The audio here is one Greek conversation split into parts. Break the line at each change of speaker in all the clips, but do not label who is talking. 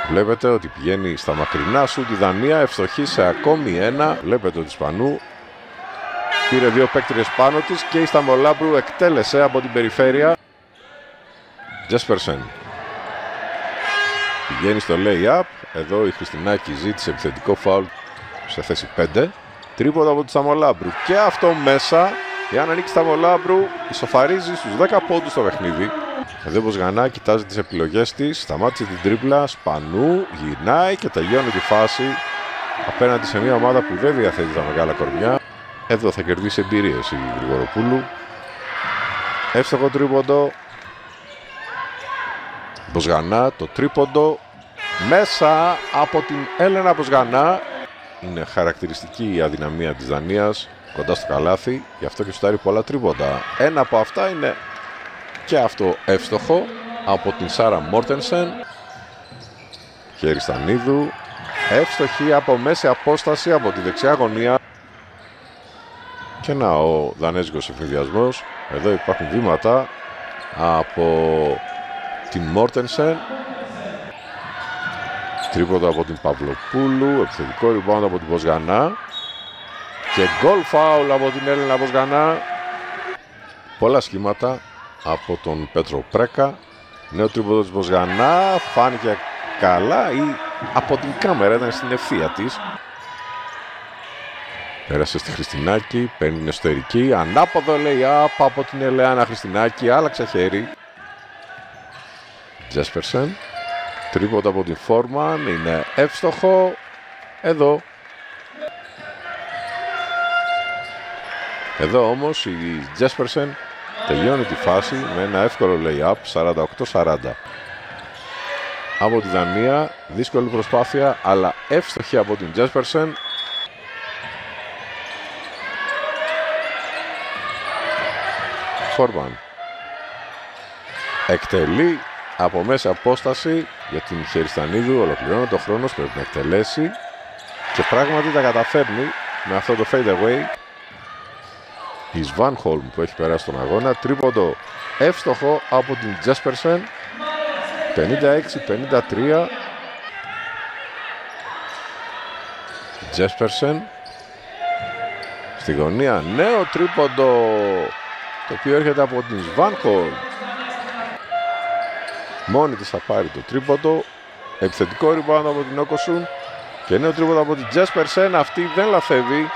Βλέπετε ότι πηγαίνει στα μακρινά σου τη Δανία, ευστοχή σε ακόμη ένα. Βλέπετε ότι Σπανού πήρε δύο παίκτριες πάνω της και η Σταμολάμπρου εκτέλεσε από την περιφέρεια. Τζέσπερσεν πηγαίνει στο lay-up. Εδώ η Χριστινάκη ζήτησε επιθετικό φάουλ σε θέση 5. Τρίποντο από τη Σταμολάμπρου και αυτό μέσα. Εάν ανοίξει Σταμολάμπρου, ισοφαρίζει στους 10 πόντους το παιχνίδι. Εδώ πως Γανά κοιτάζει τις επιλογές της, σταμάτησε την τρίπλα, Σπανού, γυρνάει και τελειώνει τη φάση απέναντι σε μια ομάδα που δεν διαθέτει τα μεγάλα κορμιά. Εδώ θα κερδίσει εμπειρίες η Γρηγοροπούλου. Εύστοχο τρίποντο. Μποσγανά, το τρίποντο μέσα από την Έλενα Μποσγανά. Είναι χαρακτηριστική η αδυναμία της Δανίας κοντά στο καλάθι, γι' αυτό και σουτάρει πολλά τρίποντα. Ένα από αυτά είναι και αυτό εύστοχο από την Σάρα Μόρτενσεν. Χεριστανίδου, εύστοχη από μέση απόσταση από τη δεξιά γωνία. Και να ο δανέζικος ευνηδιασμός. Εδώ υπάρχουν βήματα από την Μόρτενσεν. Τρίποντο από την Παυλοπούλου, επιθετικό rebound από την Μποσγανά και γκολ φάουλ από την Έλενα Μποσγανά. Πολλά σχήματα από τον Πέτρο Πρέκα. Νέο τρίποντο της Μποσγανά, φάνηκε καλά ή από την κάμερα, ήταν στην ευθεία της. Πέρασε στη Χριστινάκη, παίρνει την εσωτερική, ανάποδο lay-up από την Ελεάνα Χριστινάκη, άλλαξε χέρι. Τζέσπερσεν, τρίποντο από την Φόρμαν, είναι εύστοχο. Εδώ όμως η Τζέσπερσεν τελειώνει τη φάση με ένα εύκολο lay-up, 48-40. Από τη Δανία, δύσκολη προσπάθεια, αλλά εύστοχη από την Τζέσπερσεν. Φόρμαν εκτελεί από μέση απόσταση για την Χεριστανίδου, ολοκληρώνει το χρόνος, πρέπει να εκτελέσει και πράγματι τα καταφέρνει με αυτό το fade away. Η Σβάνχολμ που έχει περάσει τον αγώνα, τρίποντο εύστοχο από την Τζέσπερσεν, 56-53. Τζέσπερσεν στη γωνία, νέο τρίποντο το οποίο έρχεται από την Σβάνχολμ. Μόνη της θα πάρει το τρίποντο, επιθετικό rebound από την Όκοσουν και νέο τρίποντο από την Τζέσπερσεν, αυτή δεν λαθεύει.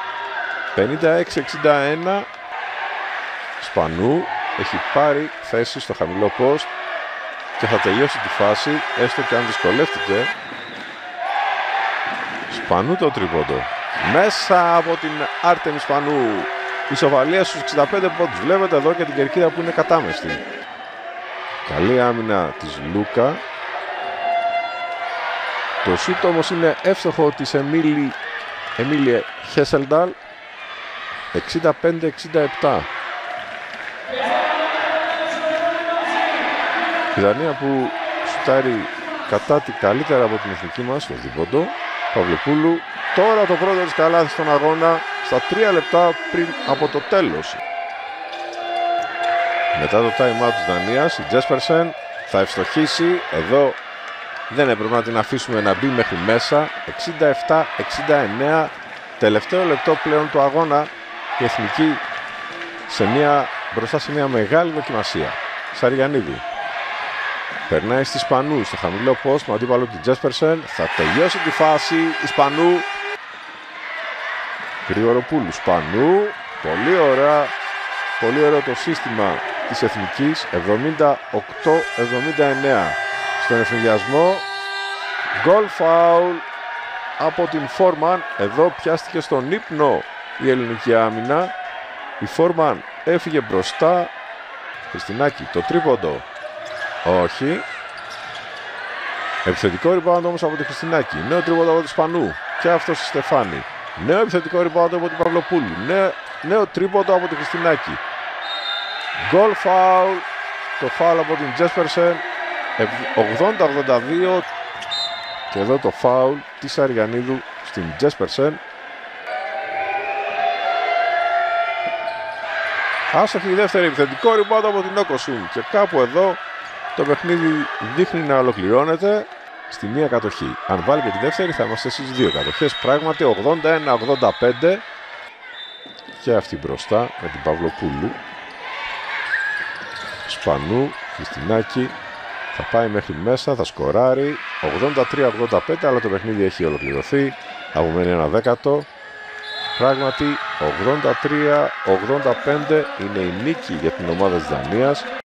56-61. Σπανού έχει πάρει θέση στο χαμηλό post και θα τελειώσει τη φάση, έστω και αν δυσκολεύτηκε. Σπανού το τρίποντο μέσα από την Άρτεμι Σπανού. Ισοβαλία στους 65 πόντους. Βλέπετε εδώ και την κερκίδα που είναι κατάμεστη. Καλή άμυνα της Λούκα. Το σούτ όμως είναι εύστοχο της Εμίλιε Χέσελνταλ. 65-67. Η Δανία που σουτάρει κατά τη καλύτερα από την εθνική μας, το δίποντο. Παυλοπούλου. Τώρα το πρώτο της καλάθι στον αγώνα στα 3 λεπτά πριν από το τέλος. Μετά το time out της Δανίας, η Τζέσπερσεν θα ευστοχίσει. Εδώ δεν έπρεπε να την αφήσουμε να μπει μέχρι μέσα. 67-69. Τελευταίο λεπτό πλέον του αγώνα. Η εθνική μπροστά σε μια μεγάλη δοκιμασία. Σαριανίδου. Περνάει στη Σπανού στο χαμηλό post με αντίπαλο την Τζέσπερσεν. Θα τελειώσει τη φάση η Σπανού. Γρηγοροπούλου, Σπανού. Πολύ ωραία. Πολύ ωραίο το σύστημα της εθνικής. 78-79. Στον εφηδιασμό. Γκολ φάουλ από την Φόρμαν. Εδώ πιάστηκε στον ύπνο η ελληνική άμυνα. Η Φόρμαν έφυγε μπροστά. Χριστινάκη, το τρίποντο. Όχι. Επιθετικό rebound όμως από τη Χριστινάκη. Νέο τρίποντο από τη Σπανού. Και αυτό στη Στεφάνη. Νέο επιθετικό rebound από την Παυλοπούλου. Νέο τρίποντο από τη Χριστινάκη. Γκολ φάουλ. Το φάουλ από την Τζέσπερσεν. 80-82. Και εδώ το φάουλ της Αριανίδου στην Τζέσπερσεν. Άστοχη η δεύτερη, επιθετικό rebound από την Όκοσουν. Και κάπου εδώ το παιχνίδι δείχνει να ολοκληρώνεται. στη μία κατοχή. Αν βάλει και τη δεύτερη θα είμαστε στις δύο κατοχές. Πράγματι 81-85 και αυτή μπροστά με την Παυλοπούλου. Σπανού, Χριστινάκη, θα πάει μέχρι μέσα, θα σκοράρει 83-85, αλλά το παιχνίδι έχει ολοκληρωθεί. Απομένει ένα δέκατο. Πράγματι 83-85 είναι η νίκη για την ομάδα της Δανίας.